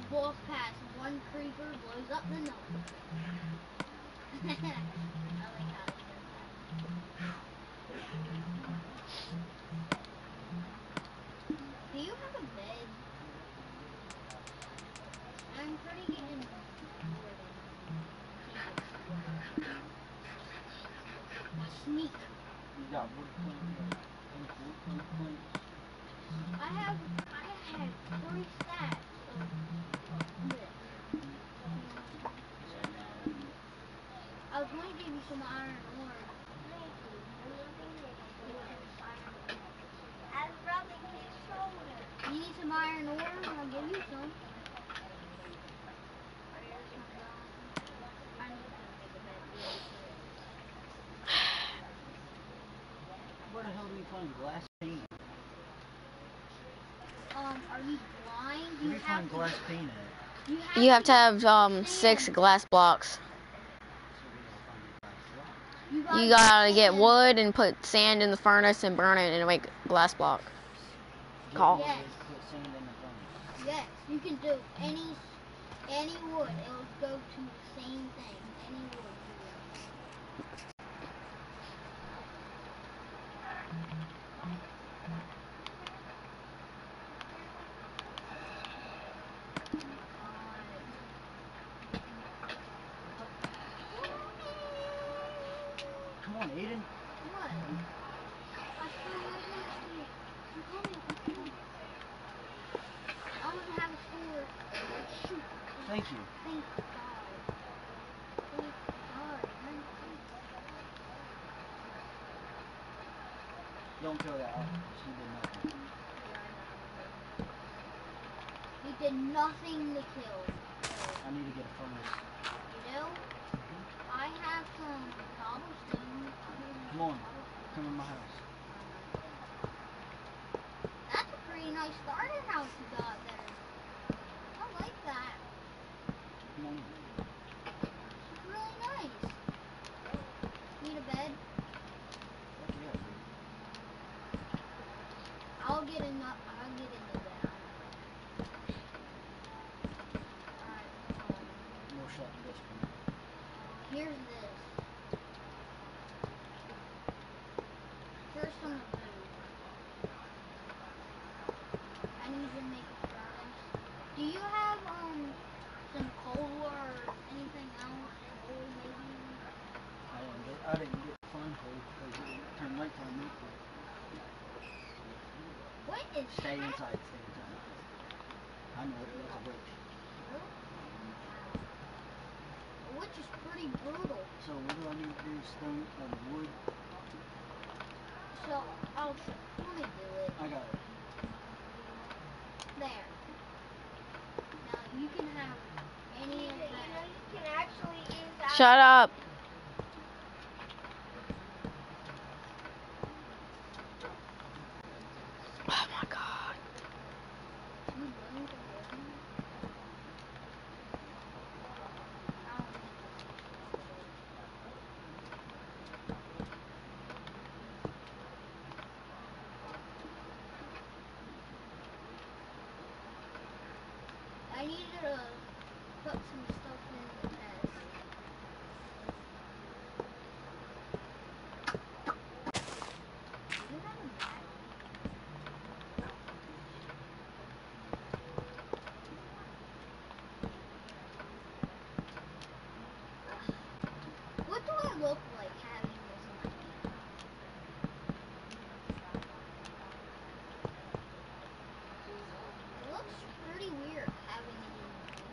walk past one creeper, blows up the number. I like how he does that. Do you have a bed? I'm pretty getting bored of sneak. You got wood plank. I had 3 stacks of this. I was going to give you some iron ore. You need some iron ore? I'll give you some. I need to make a bed really quick. Where the hell do we find glass paint? Are you blind? Where do you find glass paint at? You have to have 6 glass blocks. You gotta get wood and put sand in the furnace and burn it and make glass block. Call. Yes. Yes, you can do any wood. It'll go to the same thing. Any wood. Come on, Aiden. What? I fell right next to you. I'm coming. I want to have a sword. Shoot. Thank you. Thank God. Thank God. Don't kill that. She did nothing. He did nothing to kill. I need to get a furnace. You do? I have some cobblestone. Come on. Come in my house. That's a pretty nice starter house you got there. I like that. Come on in. It's really nice. Need a bed? Yeah, dude. I'll get in the bed. Alright, No shot this one. here's this. Here's some food. I need to make a furnace. Do you have some coal or anything else? Coal maybe? I didn't get fine coal because it turned nighttime real quick. What is Stay that? inside. I know it was a witch. Which is pretty brutal. So what do I need to do? Stone and wood? So, let me do it. I got it. There. Now, you can have any of that. You can actually use that. Shut up. Oh my God. I needed to put some stuff in the chest. You have a map? What do I look like having this in my hand? It looks pretty weird having it in my hand.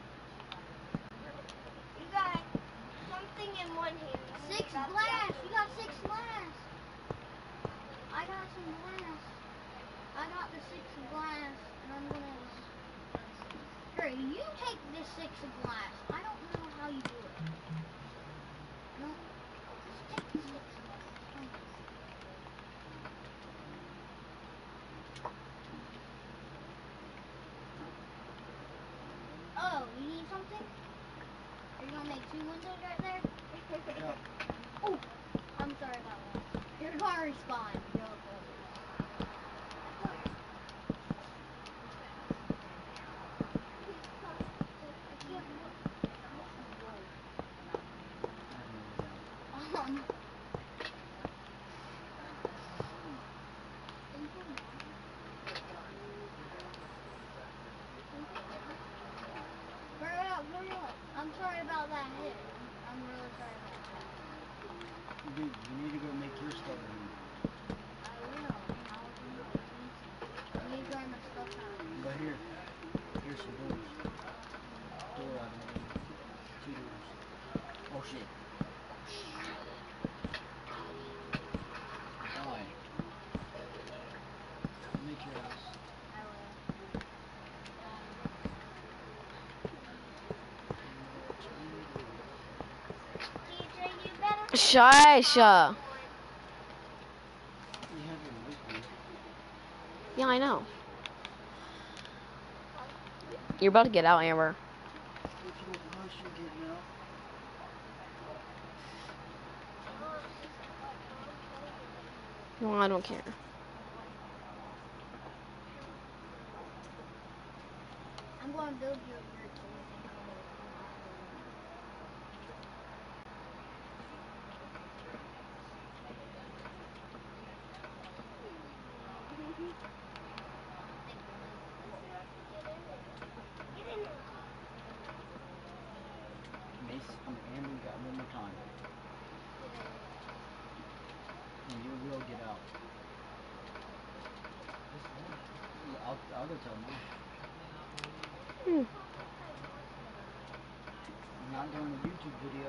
You got something in one hand. 6 glass! You got 6 glass! I got some glass. I got the 6 glass, and I'm gonna... Here, you take this 6 glass. I don't know how you do it. No, just take the 6 glass. Oh, you need something? Are you gonna make 2 windows right there? Yeah. Oh, I'm sorry about that. You're gonna respawn real quick. sorry about that hit. I'm really sorry about that. Dude, you need to go make your stuff. I will. I need to dry my stuff out. But here. Here's some doors. Door out of there. 2 doors. Oh shit. Die. Make your house. I will. DJ, you better. Shush. You have your liquid. Yeah, I know. You're about to get out, Amber. If you don't rush, you're getting out. Well, I don't care. I'm going to build you a bridge. Mace, Amber, you got one more time. And you will get out. I'll go tell Mom. I'm not doing a YouTube video.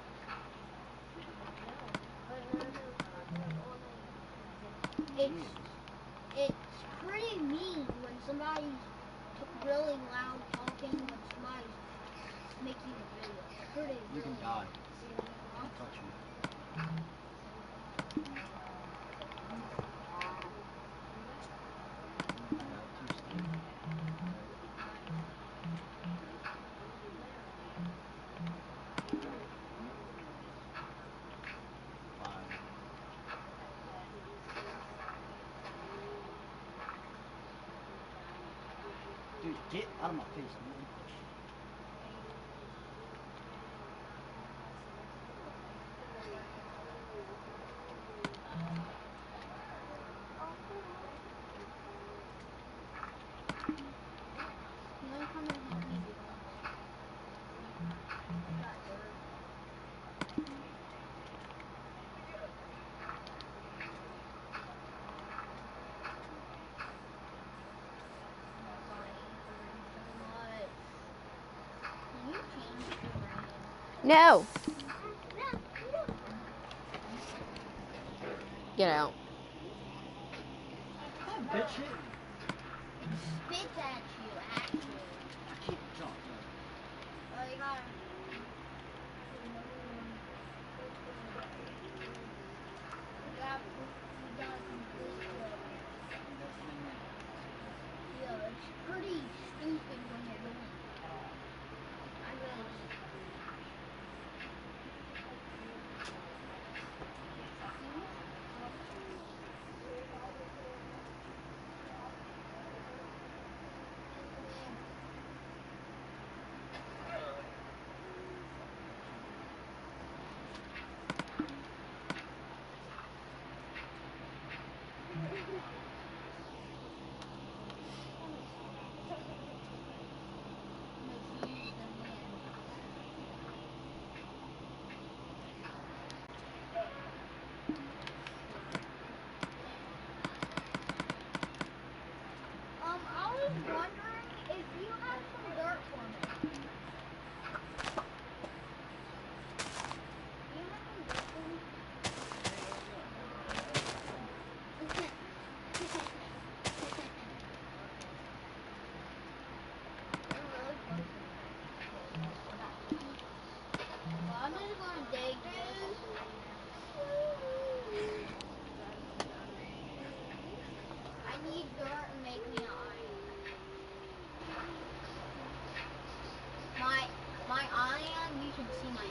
It's pretty mean when somebody's really loud talking when somebody's making a video. Pretty You can really. die. Don't touch me. Dude, get out of my face, man. You wanna come and help me? Can you change your name? No. Get out. That bitch hit me. Spits at you, actually. I can't jump. Oh, you gotta. You gotta complete it. Yeah, it's pretty stupid when you're doing it. I really. I was wondering if you have some dirt for me. You have some dirt for me? You're really close to me. Well, I'm just gonna dig this. I need dirt and make me an iron. My iron, you can see my